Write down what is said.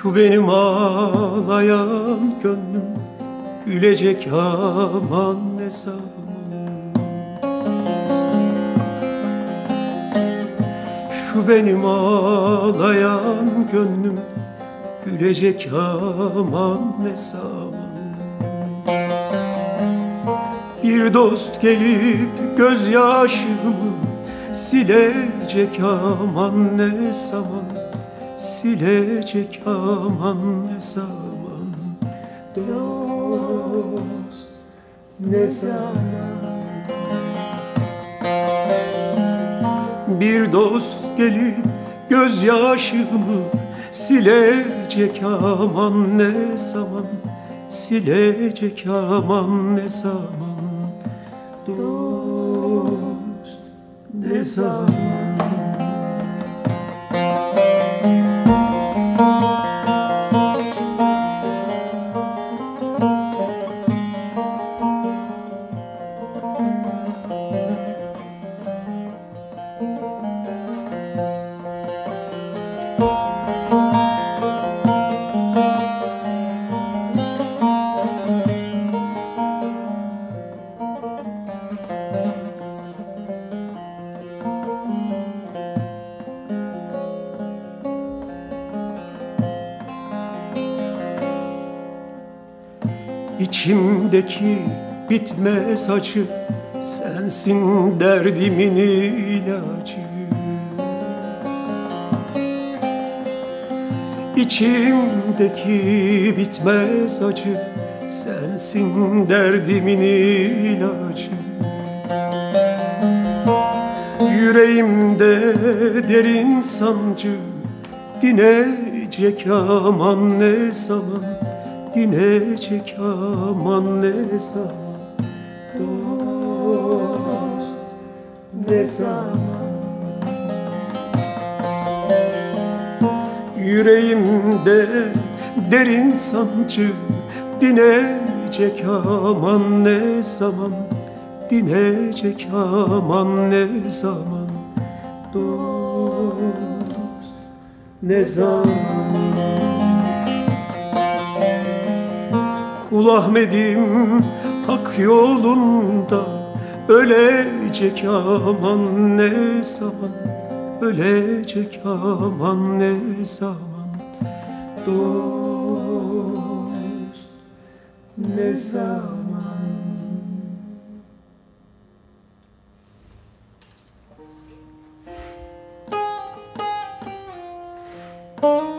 Şu benim ağlayan gönlüm gülecek aman ne zaman. Şu benim ağlayan gönlüm gülecek aman ne zaman. Bir dost gelip gözyaşımı silecek aman ne zaman. Silecek aman ne zaman. Dost ne zaman. Bir dost gelip gözyaşımı silecek aman ne zaman. Silecek aman ne zaman. Dost ne zaman. İçimdeki bitmez acı sensin derdimin ilacı. İçimdeki bitmez acı sensin derdimin ilacı. Yüreğimde derin sancı dinecek aman ne zaman. Dinecek aman ne zaman. Dost ne zaman. Yüreğimde derin sancı dinecek aman ne zaman. Dinecek aman ne zaman. Dost ne zaman. Kul Ahmet'im hak yolunda ölecek aman ne zaman. Ölecek aman ne zaman. Dost ne zaman.